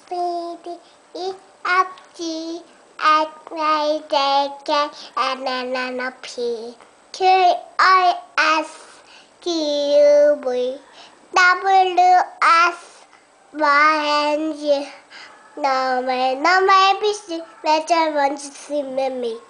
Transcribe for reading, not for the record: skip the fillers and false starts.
B, D, E, F, G, H, I, J, K, L, M, N, P, Q, R, S, T, U, V, W, X, Y, and Z. Now, my ABC, letter 1 to see me.